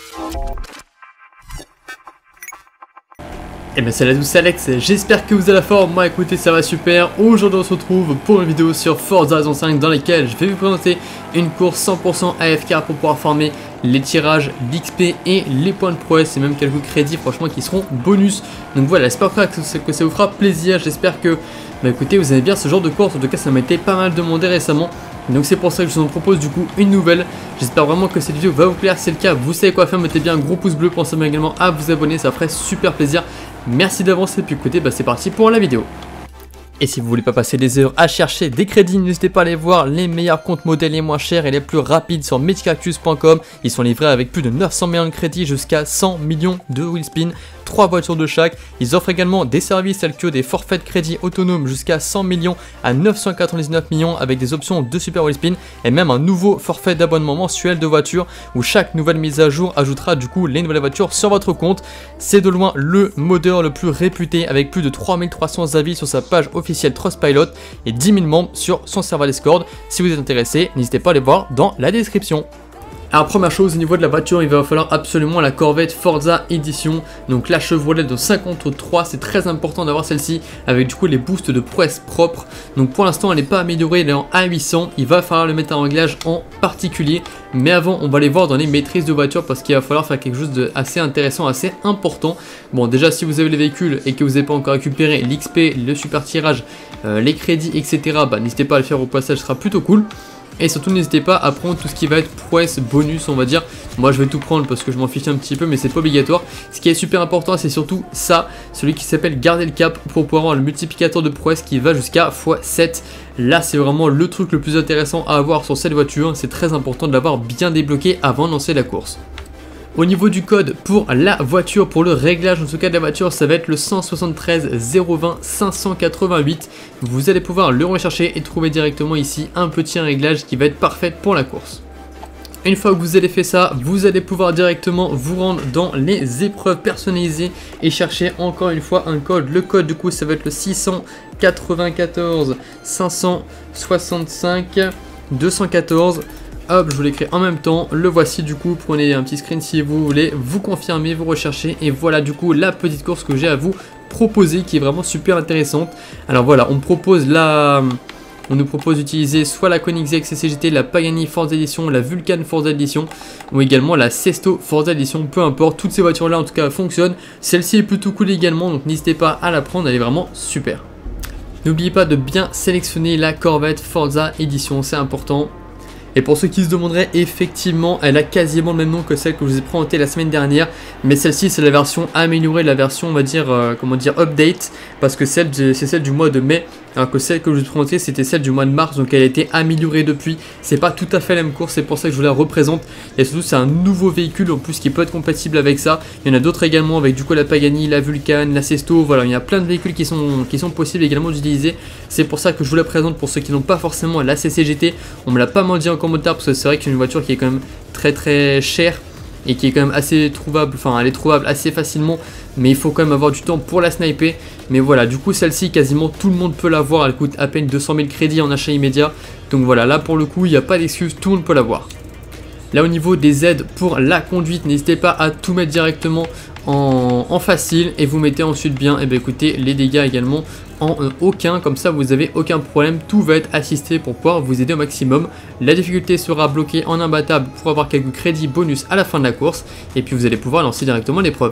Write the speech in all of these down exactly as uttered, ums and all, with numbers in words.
Et bien salut à tous, c'est Alex, j'espère que vous avez la forme. Moi écoutez, ça va super. Aujourd'hui on se retrouve pour une vidéo sur Forza Horizon cinq dans laquelle je vais vous présenter une course cent pour cent A F K pour pouvoir farmer les tirages, l'X P et les points de prouesse et même quelques crédits franchement qui seront bonus. Donc voilà, j'espère que, que ça vous fera plaisir, j'espère que bah écoutez vous aimez bien ce genre de course. En tout cas ça m'a été pas mal demandé récemment. Donc c'est pour ça que je vous en propose du coup une nouvelle. J'espère vraiment que cette vidéo va vous plaire. Si c'est le cas, vous savez quoi faire, mettez bien un gros pouce bleu, pensez bien également à vous abonner, ça ferait super plaisir. Merci d'avance et puis écoutez, bah c'est parti pour la vidéo. Et si vous voulez pas passer des heures à chercher des crédits, n'hésitez pas à aller voir les meilleurs comptes modèles les moins chers et les plus rapides sur Medicactus point com. Ils sont livrés avec plus de neuf cents millions de crédits jusqu'à cent millions de wheelspin, trois voitures de chaque. Ils offrent également des services tels que des forfaits de crédit autonomes jusqu'à cent millions à neuf cent quatre-vingt-dix-neuf millions avec des options de super wheelspin et même un nouveau forfait d'abonnement mensuel de voitures où chaque nouvelle mise à jour ajoutera du coup les nouvelles voitures sur votre compte. C'est de loin le modeur le plus réputé avec plus de trois mille trois cents avis sur sa page officielle Trustpilot et dix mille membres sur son serveur Discord. Si vous êtes intéressé, n'hésitez pas à les voir dans la description. Alors première chose, au niveau de la voiture, il va falloir absolument la Corvette Forza Edition. Donc la Chevrolet de cinquante-trois, c'est très important d'avoir celle-ci avec du coup les boosts de prouesse propres. Donc pour l'instant elle n'est pas améliorée, elle est en A huit cents, il va falloir le mettre en réglage en particulier. Mais avant on va les voir dans les maîtrises de voiture parce qu'il va falloir faire quelque chose d'assez intéressant, assez important. Bon déjà si vous avez les véhicules et que vous n'avez pas encore récupéré l'X P, le super tirage, euh, les crédits et cetera, bah, n'hésitez pas à le faire au passage, ce sera plutôt cool. Et surtout n'hésitez pas à prendre tout ce qui va être prouesse, bonus on va dire. Moi je vais tout prendre parce que je m'en fiche un petit peu mais c'est pas obligatoire. Ce qui est super important c'est surtout ça, celui qui s'appelle garder le cap pour pouvoir avoir le multiplicateur de prouesse qui va jusqu'à fois sept. Là c'est vraiment le truc le plus intéressant à avoir sur cette voiture. C'est très important de l'avoir bien débloqué avant de lancer la course. Au niveau du code pour la voiture, pour le réglage en tout cas de la voiture, ça va être le cent soixante-treize zéro vingt cinq cent quatre-vingt-huit. Vous allez pouvoir le rechercher et trouver directement ici un petit réglage qui va être parfait pour la course. Une fois que vous avez fait ça, vous allez pouvoir directement vous rendre dans les épreuves personnalisées et chercher encore une fois un code. Le code du coup ça va être le six cent quatre-vingt-quatorze cinq cent soixante-cinq deux cent quatorze. Hop, je vous l'écris en même temps, le voici du coup, prenez un petit screen si vous voulez, vous confirmez, vous recherchez et voilà du coup la petite course que j'ai à vous proposer qui est vraiment super intéressante. Alors voilà, on propose la... On nous propose d'utiliser soit la Koenigsegg C C G T, la Pagani Forza Edition, la Vulcan Forza Edition ou également la Sesto Forza Edition, peu importe, toutes ces voitures là en tout cas fonctionnent. Celle-ci est plutôt cool également donc n'hésitez pas à la prendre, elle est vraiment super. N'oubliez pas de bien sélectionner la Corvette Forza Edition, c'est important. Et pour ceux qui se demanderaient, effectivement, elle a quasiment le même nom que celle que je vous ai présentée la semaine dernière. Mais celle-ci, c'est la version améliorée, la version, on va dire, euh, comment dire, update. Parce que celle c'est celle du mois de mai. Alors que celle que je vous ai présentée, c'était celle du mois de mars. Donc elle a été améliorée depuis. C'est pas tout à fait la même course, c'est pour ça que je vous la représente. Et surtout, c'est un nouveau véhicule en plus qui peut être compatible avec ça. Il y en a d'autres également avec du coup la Pagani, la Vulcan, la Sesto. Voilà, il y a plein de véhicules qui sont, qui sont possibles également d'utiliser. C'est pour ça que je vous la présente pour ceux qui n'ont pas forcément la C C G T. On me l'a pas mal dit encore motard parce que c'est vrai que c'est une voiture qui est quand même très très chère et qui est quand même assez trouvable, enfin elle est trouvable assez facilement mais il faut quand même avoir du temps pour la sniper. Mais voilà, du coup celle-ci quasiment tout le monde peut l'avoir, elle coûte à peine deux cent mille crédits en achat immédiat. Donc voilà, là pour le coup il n'y a pas d'excuse, tout le monde peut l'avoir. Là au niveau des aides pour la conduite, n'hésitez pas à tout mettre directement en, en facile et vous mettez ensuite bien, et bien écoutez, les dégâts également en euh, aucun, comme ça vous avez aucun problème, tout va être assisté pour pouvoir vous aider au maximum. La difficulté sera bloquée en imbattable pour avoir quelques crédits bonus à la fin de la course et puis vous allez pouvoir lancer directement l'épreuve.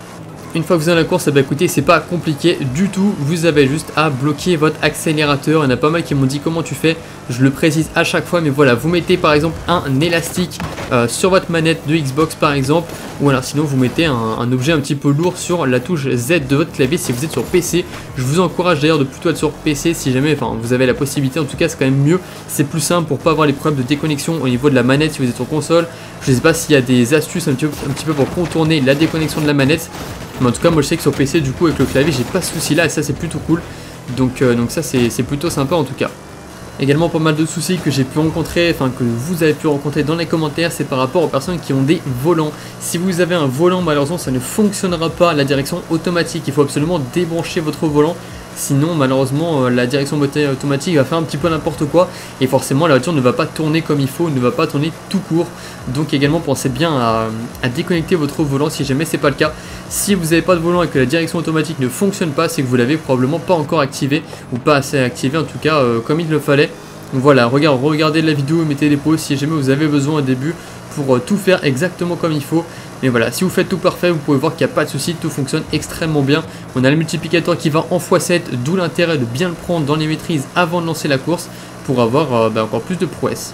Une fois que vous êtes dans la course, eh bien, écoutez, c'est pas compliqué du tout, vous avez juste à bloquer votre accélérateur. Il y en a pas mal qui m'ont dit comment tu fais, je le précise à chaque fois, mais voilà, vous mettez par exemple un élastique euh, sur votre manette de Xbox par exemple, ou alors sinon vous mettez un, un objet un petit peu lourd sur la touche Z de votre clavier si vous êtes sur P C. Je vous encourage d'ailleurs de plutôt être sur P C si jamais, enfin vous avez la possibilité, en tout cas c'est quand même mieux, c'est plus simple pour pas avoir les problèmes de déconnexion au niveau de la manette si vous êtes sur console. Je sais pas s'il y a des astuces un petit peu, un petit peu pour contourner la déconnexion de la manette. Mais en tout cas moi je sais que sur P C du coup avec le clavier j'ai pas ce souci là et ça c'est plutôt cool. Donc, euh, donc ça c'est plutôt sympa en tout cas. Également pas mal de soucis que j'ai pu rencontrer, enfin que vous avez pu rencontrer dans les commentaires, c'est par rapport aux personnes qui ont des volants. Si vous avez un volant malheureusement ça ne fonctionnera pas, la direction automatique, il faut absolument débrancher votre volant. Sinon malheureusement euh, la direction automatique va faire un petit peu n'importe quoi et forcément la voiture ne va pas tourner comme il faut, ne va pas tourner tout court. Donc également pensez bien à, à déconnecter votre volant si jamais c'est pas le cas. Si vous n'avez pas de volant et que la direction automatique ne fonctionne pas, c'est que vous l'avez probablement pas encore activé ou pas assez activé en tout cas euh, comme il le fallait. Donc voilà, regardez, regardez la vidéo, mettez des pauses si jamais vous avez besoin au début pour euh, tout faire exactement comme il faut. Mais voilà, si vous faites tout parfait, vous pouvez voir qu'il n'y a pas de souci, tout fonctionne extrêmement bien. On a le multiplicateur qui va en fois sept, d'où l'intérêt de bien le prendre dans les maîtrises avant de lancer la course pour avoir euh, bah, encore plus de prouesse.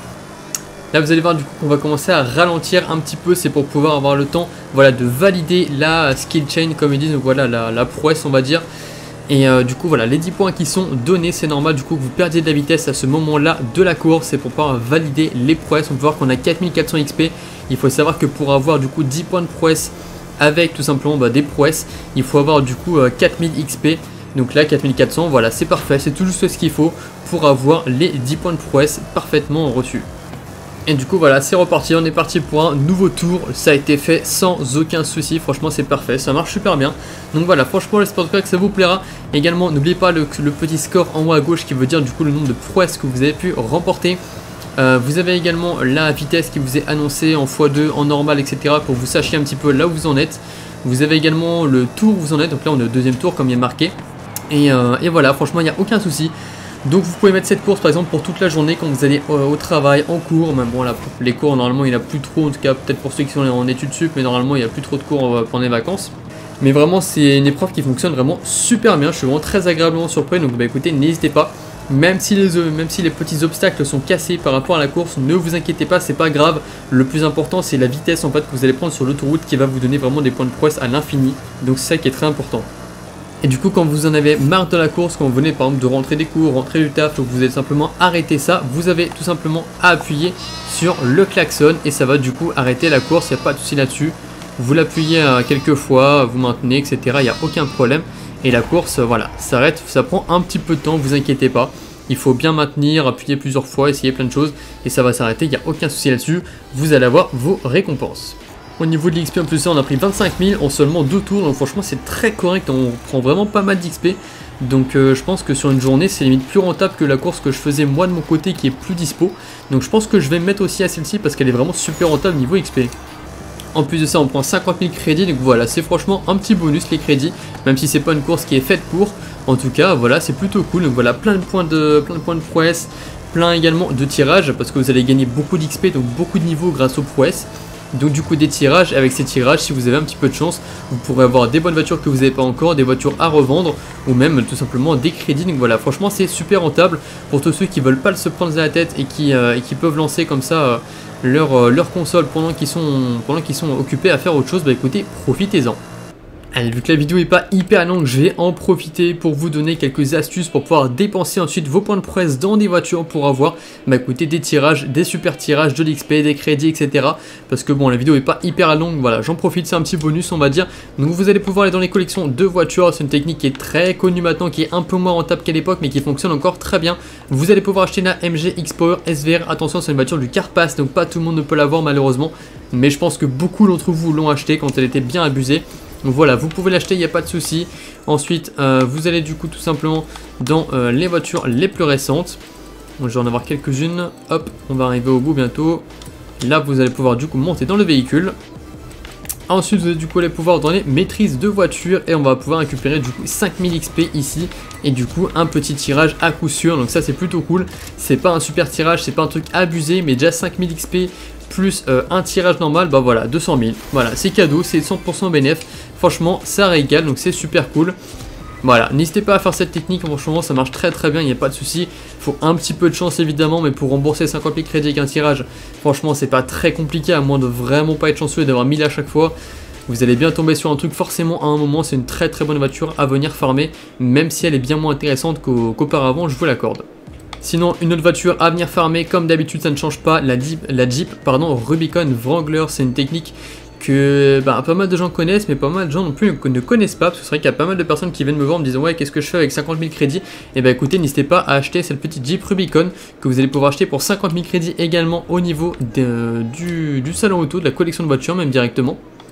Là vous allez voir du coup qu'on va commencer à ralentir un petit peu, c'est pour pouvoir avoir le temps voilà, de valider la skill chain comme ils disent, donc voilà la, la prouesse on va dire. Et euh, du coup voilà les dix points qui sont donnés, c'est normal du coup que vous perdiez de la vitesse à ce moment là de la course, c'est pour pouvoir valider les prouesses. On peut voir qu'on a quatre mille quatre cents X P, il faut savoir que pour avoir du coup dix points de prouesse avec tout simplement bah, des prouesses, il faut avoir du coup euh, quatre mille X P. Donc là quatre mille quatre cents, voilà c'est parfait, c'est tout juste ce qu'il faut pour avoir les dix points de prouesse parfaitement reçus. Et du coup voilà, c'est reparti, on est parti pour un nouveau tour, ça a été fait sans aucun souci, franchement c'est parfait, ça marche super bien. Donc voilà, franchement j'espère que ça vous plaira. Également n'oubliez pas le, le petit score en haut à gauche qui veut dire du coup le nombre de prouesses que vous avez pu remporter. Euh, vous avez également la vitesse qui vous est annoncée en fois deux, en normal, et cetera pour que vous sachiez un petit peu là où vous en êtes. Vous avez également le tour où vous en êtes, donc là on est au deuxième tour comme il est marqué. Et, euh, et voilà, franchement il n'y a aucun souci. Donc vous pouvez mettre cette course par exemple pour toute la journée quand vous allez euh, au travail, en cours. Même bon là les cours normalement il n'y en a plus trop, en tout cas peut-être pour ceux qui sont en études sup, mais normalement il n'y a plus trop de cours euh, pendant les vacances. Mais vraiment c'est une épreuve qui fonctionne vraiment super bien, je suis vraiment très agréablement surpris, donc bah écoutez n'hésitez pas. Même si, les, même si les petits obstacles sont cassés par rapport à la course, ne vous inquiétez pas, c'est pas grave. Le plus important c'est la vitesse en fait que vous allez prendre sur l'autoroute qui va vous donner vraiment des points de prouesse à l'infini. Donc c'est ça qui est très important. Et du coup quand vous en avez marre de la course, quand vous venez par exemple de rentrer des cours, rentrer du taf, donc vous allez simplement arrêter ça, vous avez tout simplement à appuyer sur le klaxon et ça va du coup arrêter la course, il n'y a pas de souci là-dessus. Vous l'appuyez quelques fois, vous maintenez, et cetera. Il n'y a aucun problème. Et la course, voilà, s'arrête, ça prend un petit peu de temps, vous inquiétez pas. Il faut bien maintenir, appuyer plusieurs fois, essayer plein de choses et ça va s'arrêter, il n'y a aucun souci là-dessus. Vous allez avoir vos récompenses. Au niveau de l'X P en plus, on a pris vingt-cinq mille en seulement deux tours, donc franchement c'est très correct, on prend vraiment pas mal d'X P. Donc euh, je pense que sur une journée c'est limite plus rentable que la course que je faisais moi de mon côté qui est plus dispo. Donc je pense que je vais me mettre aussi à celle-ci parce qu'elle est vraiment super rentable niveau X P. En plus de ça on prend cinquante mille crédits, donc voilà c'est franchement un petit bonus les crédits, même si c'est pas une course qui est faite pour. En tout cas voilà c'est plutôt cool, donc voilà plein de points de, plein de points de prouesse, plein également de tirages parce que vous allez gagner beaucoup d'X P, donc beaucoup de niveaux grâce aux prouesses. Donc du coup des tirages, avec ces tirages si vous avez un petit peu de chance vous pourrez avoir des bonnes voitures que vous n'avez pas encore, des voitures à revendre ou même tout simplement des crédits. Donc voilà franchement c'est super rentable pour tous ceux qui veulent pas se prendre à la tête et qui, euh, et qui peuvent lancer comme ça euh, leur, euh, leur console pendant qu'ils sont, pendant qu'ils sont occupés à faire autre chose. Bah écoutez profitez-en. Allez, vu que la vidéo n'est pas hyper longue, je vais en profiter pour vous donner quelques astuces pour pouvoir dépenser ensuite vos points de prouesse dans des voitures pour avoir bah, écoutez, des tirages, des super tirages, de l'X P, des crédits, et cetera. Parce que bon, la vidéo n'est pas hyper longue, voilà, j'en profite, c'est un petit bonus on va dire. Donc vous allez pouvoir aller dans les collections de voitures, c'est une technique qui est très connue maintenant, qui est un peu moins rentable qu'à l'époque, mais qui fonctionne encore très bien. Vous allez pouvoir acheter la M G X-Power S V R, attention c'est une voiture du Carpass, donc pas tout le monde ne peut l'avoir malheureusement. Mais je pense que beaucoup d'entre vous l'ont acheté quand elle était bien abusée. Donc voilà, vous pouvez l'acheter, il n'y a pas de souci. Ensuite, euh, vous allez du coup tout simplement dans euh, les voitures les plus récentes. Donc, je vais en avoir quelques-unes. Hop, on va arriver au bout bientôt. Là, vous allez pouvoir du coup monter dans le véhicule. Ensuite, vous allez du coup aller pouvoir dans les maîtrises de voiture et on va pouvoir récupérer du coup cinq mille X P ici et du coup un petit tirage à coup sûr. Donc ça, c'est plutôt cool. C'est pas un super tirage, c'est pas un truc abusé, mais déjà cinq mille X P plus euh, un tirage normal, bah voilà, deux cent mille. Voilà, c'est cadeau, c'est cent pour cent bénéf. Franchement, ça régale, donc c'est super cool. Voilà, n'hésitez pas à faire cette technique, franchement, ça marche très très bien, il n'y a pas de souci. Il faut un petit peu de chance évidemment, mais pour rembourser cinquante mille crédits avec un tirage, franchement, c'est pas très compliqué, à moins de vraiment pas être chanceux et d'avoir mille à chaque fois. Vous allez bien tomber sur un truc forcément à un moment, c'est une très très bonne voiture à venir farmer, même si elle est bien moins intéressante qu'auparavant, je vous l'accorde. Sinon, une autre voiture à venir farmer, comme d'habitude ça ne change pas, la Jeep, la Jeep pardon, Rubicon Wrangler, c'est une technique que bah, pas mal de gens connaissent, mais pas mal de gens non plus ne connaissent pas, parce que c'est vrai qu'il y a pas mal de personnes qui viennent me voir en me disant ouais qu'est-ce que je fais avec cinquante mille crédits. Et bah écoutez, n'hésitez pas à acheter cette petite Jeep Rubicon que vous allez pouvoir acheter pour cinquante mille crédits également au niveau de, du, du salon auto, de la collection de voitures même directement.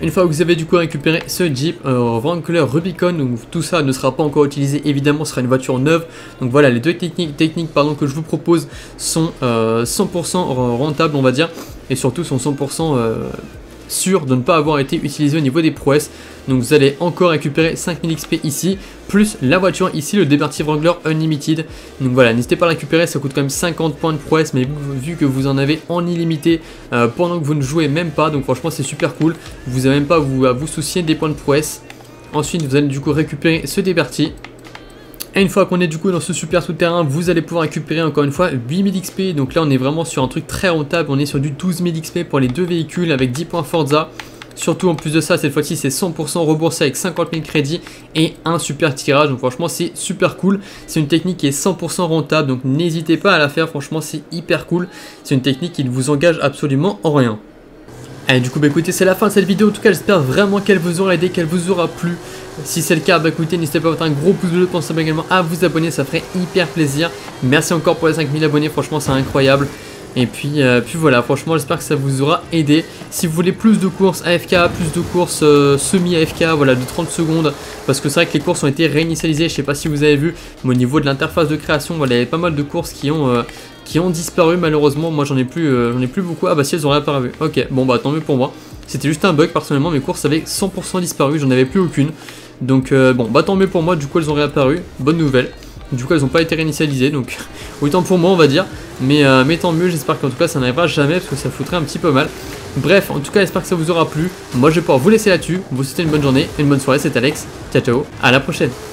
Une fois que vous avez du coup récupéré ce Jeep euh, Wrangler Rubicon, donc tout ça ne sera pas encore utilisé, évidemment, ce sera une voiture neuve. Donc voilà, les deux techniques, techniques pardon, que je vous propose sont euh, cent pour cent rentables, on va dire, et surtout sont cent pour cent euh, sûrs de ne pas avoir été utilisés au niveau des prouesses. Donc vous allez encore récupérer cinq mille X P ici, plus la voiture ici, le Liberty Wrangler Unlimited. Donc voilà, n'hésitez pas à le récupérer, ça coûte quand même cinquante points de prouesse, mais vu que vous en avez en illimité euh, pendant que vous ne jouez même pas, donc franchement c'est super cool. Vous n'avez même pas à vous, à vous soucier des points de prouesse. Ensuite vous allez du coup récupérer ce Liberty. Et une fois qu'on est du coup dans ce super souterrain, vous allez pouvoir récupérer encore une fois huit mille X P. Donc là on est vraiment sur un truc très rentable, on est sur du douze mille X P pour les deux véhicules avec dix points Forza. Surtout en plus de ça, cette fois-ci c'est cent pour cent remboursé avec cinquante mille crédits et un super tirage. Donc franchement c'est super cool. C'est une technique qui est cent pour cent rentable, donc n'hésitez pas à la faire, franchement c'est hyper cool. C'est une technique qui ne vous engage absolument en rien. Allez, du coup bah écoutez, c'est la fin de cette vidéo. En tout cas j'espère vraiment qu'elle vous aura aidé, qu'elle vous aura plu. Si c'est le cas, bah écoutez, n'hésitez pas à mettre un gros pouce bleu, pensez également à vous abonner, ça ferait hyper plaisir. Merci encore pour les cinq mille abonnés, franchement c'est incroyable. Et puis, euh, puis voilà, franchement j'espère que ça vous aura aidé. Si vous voulez plus de courses A F K, plus de courses euh, semi-A F K, voilà, de trente secondes, parce que c'est vrai que les courses ont été réinitialisées, je sais pas si vous avez vu, mais au niveau de l'interface de création, voilà, il y avait pas mal de courses qui ont, euh, qui ont disparu malheureusement. Moi j'en ai plus euh, j'en ai plus beaucoup. Ah bah si, elles ont réapparu. Ok, bon bah tant mieux pour moi. C'était juste un bug, personnellement mes courses avaient cent pour cent disparu, j'en avais plus aucune. Donc euh, bon bah tant mieux pour moi, du coup elles ont réapparu, bonne nouvelle. Du coup elles n'ont pas été réinitialisées, donc autant pour moi on va dire. Mais, euh, mais tant mieux, j'espère qu'en tout cas ça n'arrivera jamais parce que ça foutrait un petit peu mal. Bref, en tout cas j'espère que ça vous aura plu. Moi je vais pouvoir vous laisser là-dessus. Vous souhaitez une bonne journée, une bonne soirée, c'est Alex. Ciao ciao, à la prochaine.